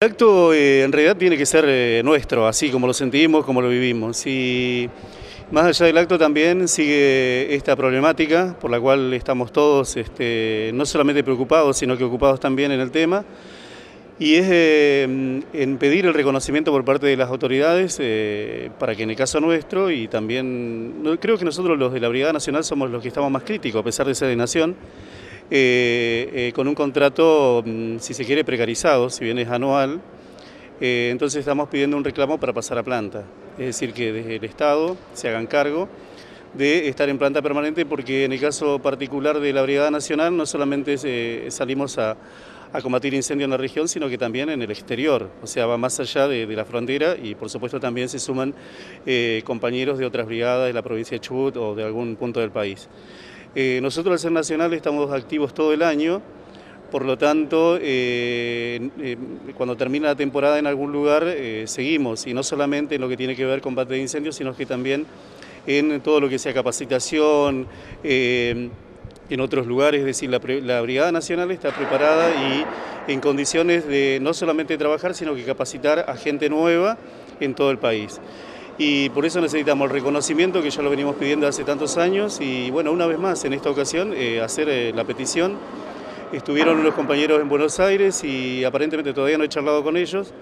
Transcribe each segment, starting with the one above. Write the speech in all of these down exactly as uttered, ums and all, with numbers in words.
El acto eh, en realidad tiene que ser eh, nuestro, así como lo sentimos, como lo vivimos. Y más allá del acto también sigue esta problemática por la cual estamos todos este, no solamente preocupados, sino que ocupados también en el tema. Y es eh, en pedir el reconocimiento por parte de las autoridades eh, para que en el caso nuestro, y también no, creo que nosotros los de la Brigada Nacional somos los que estamos más críticos, a pesar de ser de Nación, eh, eh, con un contrato, si se quiere, precarizado, si bien es anual. Eh, entonces estamos pidiendo un reclamo para pasar a planta, es decir, que desde el Estado se hagan cargo de estar en planta permanente, porque en el caso particular de la Brigada Nacional no solamente eh, salimos a, a combatir incendios en la región, sino que también en el exterior, o sea, va más allá de, de la frontera, y por supuesto también se suman eh, compañeros de otras brigadas de la provincia de Chubut o de algún punto del país. Eh, nosotros al ser nacional estamos activos todo el año. Por lo tanto, eh, eh, cuando termina la temporada en algún lugar, eh, seguimos, y no solamente en lo que tiene que ver con combate de incendios, sino que también en todo lo que sea capacitación, eh, en otros lugares. Es decir, la, la Brigada Nacional está preparada y en condiciones de no solamente trabajar, sino que capacitar a gente nueva en todo el país. Y por eso necesitamos el reconocimiento, que ya lo venimos pidiendo hace tantos años, y bueno, una vez más, en esta ocasión, eh, hacer eh, la petición. Estuvieron unos compañeros en Buenos Aires y aparentemente todavía no he charlado con ellos.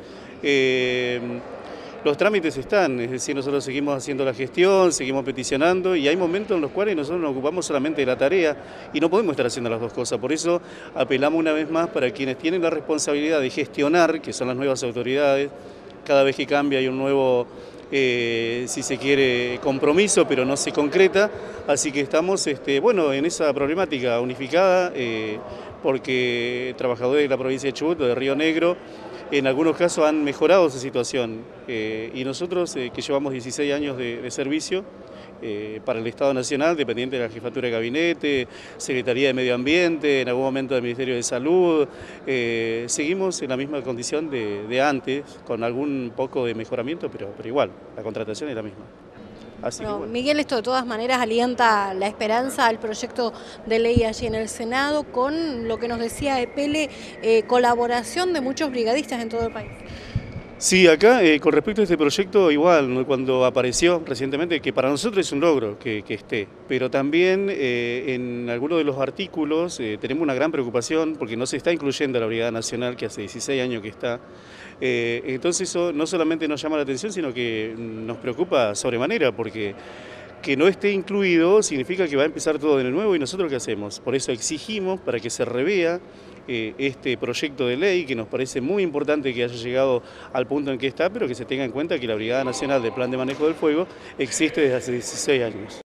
Eh, los trámites están, es decir, nosotros seguimos haciendo la gestión, seguimos peticionando, y hay momentos en los cuales nosotros nos ocupamos solamente de la tarea y no podemos estar haciendo las dos cosas. Por eso apelamos una vez más para quienes tienen la responsabilidad de gestionar, que son las nuevas autoridades. Cada vez que cambia hay un nuevo, eh, si se quiere, compromiso, pero no se concreta. Así que estamos este, bueno, en esa problemática unificada, eh, porque trabajadores de la provincia de Chubut, de Río Negro, en algunos casos han mejorado esa situación. Eh, y nosotros, eh, que llevamos dieciséis años de, de servicio eh, para el Estado Nacional, dependiente de la Jefatura de Gabinete, Secretaría de Medio Ambiente, en algún momento del Ministerio de Salud, eh, seguimos en la misma condición de, de antes, con algún poco de mejoramiento, pero, pero igual, la contratación es la misma. Así Bueno, que bueno. Miguel, esto de todas maneras alienta la esperanza al proyecto de ley allí en el Senado, con lo que nos decía Epele, eh, colaboración de muchos brigadistas en todo el país. Sí, acá eh, con respecto a este proyecto, igual, ¿no? Cuando apareció recientemente, que para nosotros es un logro que, que esté, pero también eh, en algunos de los artículos eh, tenemos una gran preocupación porque no se está incluyendo a la Brigada Nacional, que hace dieciséis años que está. Eh, entonces eso no solamente nos llama la atención, sino que nos preocupa sobremanera, porque que no esté incluido significa que va a empezar todo de nuevo, y nosotros ¿qué hacemos? Por eso exigimos para que se revea eh, este proyecto de ley, que nos parece muy importante que haya llegado al punto en que está, pero que se tenga en cuenta que la Brigada Nacional de Plan de Manejo del Fuego existe desde hace dieciséis años.